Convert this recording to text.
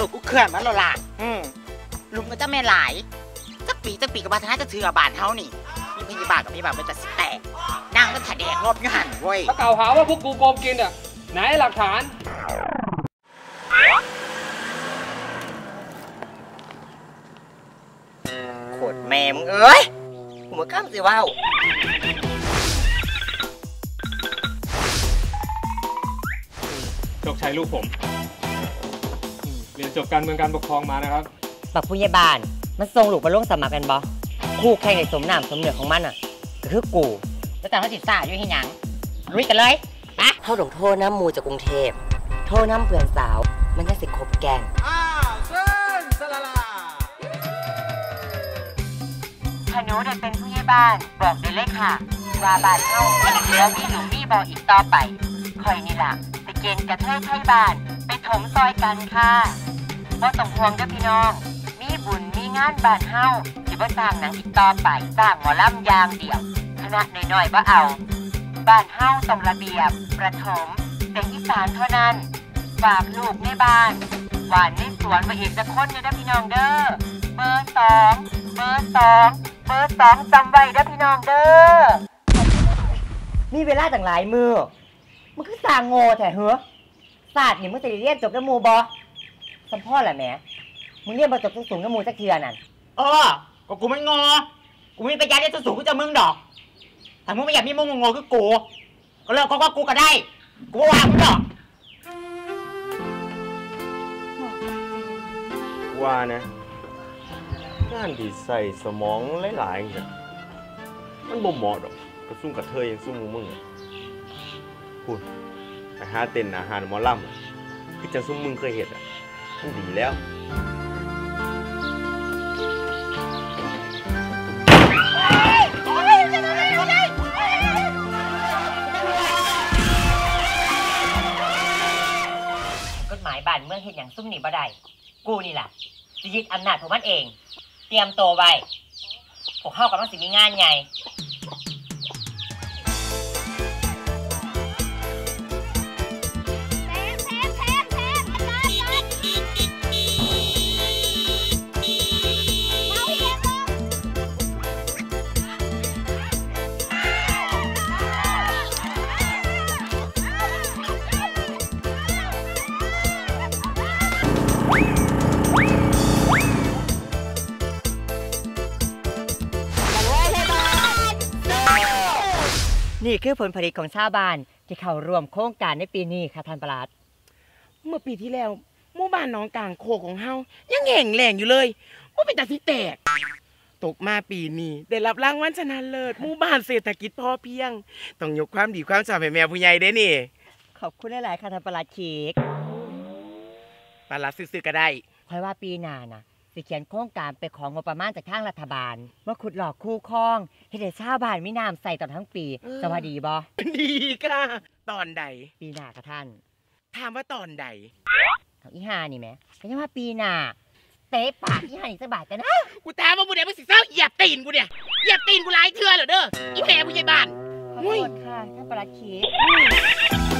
ลูกกูเขื่อนมันแล้วล่ะลุงก็จะแม่หลายจักปีกับพัฒนาจะเถื่อบานเฮานี่มีพยาบาลกับพยาบาลมันจะสิแตกนั่งก็ถัดแดกรอบอยู่หันเว้ยถ้ากล่าวหาว่าพวกกูโกงกินอ่ะไหนหลักฐานโคตรแม่มึงเอ้ยกูมาก้ามสิว้าวโชคชัยลูกผมเรียนจบการเมืองการปกครองมานะครับบักผู้ใหญ่บ้านมันส่งลูกไปลงสมัครกันบ่คู่แข่งในสมน้ำสมเนื้อของมันอ่ะก็คือกูแล้วแต่เขาสิซ่าอยู่ที่หยังลุยกันเลยปะเท่าดงโทษน้ำมูจากกรุงเทพโทษน้ำเพื่อนสาวมันยังสิคบแกงเชิญสลาลาถ้าหนูได้เป็นผู้ใหญ่บ้านบอกได้เลยค่ะว่าบ้านเฮาเหลือมีหนูมีบ่อีกต่อไปคอยนี่ล่ะไปเกณฑ์กระเทยไทยบ้านไปถมซอยกันค่ะบ่ต้องห่วงเด้อพี่น้องมีบุญมีงานบ้านเฮาสิบ่สร้างหนังอีกต่อไปสร้างหมอลำอย่างเดียวคณะน้อยๆบ่เอาบ้านเฮาต้องระเบียบประถมเด็กอีสานเท่านั้นฝากลูกในบ้านหวานในสวนมาอีกสักคนเด้อพี่น้องเด้อเบอร์2จำไว้เด้อพี่น้องเด้อมีเวลาต่างหลายมือมันคือสร้างโง่แท้เหรอศาสตร์นี่มึงจะเรียนจบกับหมู่บ่สัมพ่อแหละแหมมึงเรียนบ่จบสูงๆกับหมู่จักเทื่อนั่นก็กูไม่งอกูไม่ไปย้ายเรียนสูงกูจะมึงดอกถ้ามึงไม่อยากมีมึงงอคือกูก็เลิกก็กูก็ได้กูว่ามึงดอกว่านะงานที่ใส่สมองหลายๆเนี่ยมันบ่เหมาะดอกกระซุ่มกระเทยยังซุ่มมึงพูดอาหารเต้นอาหารหมอลำที่จะซุ่มมึงเคยเห็นอ่ะมันดีแล้วกฎหมายบ้านเมืองเห็นอย่างซุ่มหนีบ่ได้กูนี่แหละจะยึดอำนาจของมันเองเตรียมตัวไว้พวกเข้ากับมันสิมีงานใหญ่นี่คือผลผลิตของชาวบ้านที่เข้าร่วมโครงการในปีนี้ค่ะท่านปลัดเมื่อปีที่แล้วหมู่บ้านหนองกลางโคของเฮายังแห่งแหล่งอยู่เลยว่าเป็นตาที่แตกตกมาปีนี้ได้รับรางวัลชนะเลิศหมู่บ้านเศรษฐกิจพอเพียงต้องยกความดีความชอบให้แม่ผู้ใหญ่เด้นี่ขอบคุณหลายๆค่ะท่านปลัดเค้กปลัดซื้อๆก็ได้ค่อยว่าปีหน้านะสิเขียนโครงการไปของงบประมาณจากทางรัฐบาลว่าขุดหลอกคู่คลองให้ได้ชาวบ้านมีน้ำใส่ตลอดทั้งปีสวัสดีบ่ดีค่ะตอนใดปีหน้าค่ะท่านถามว่าตอนใดอีห่านี่แหมก็ยังว่าปีหน้าเตะปากอีห่าอีกสักบาทกันนะกูถามว่าบุญเดชมึงสิเศร้าเหยียบตีนกูเนี่ยเหยียบตีนกูหลายเทื่อเหรอเด้ออีแม่ผู้ใหญ่บ้านขอบคุณค่ะท่านปลัดเค้ก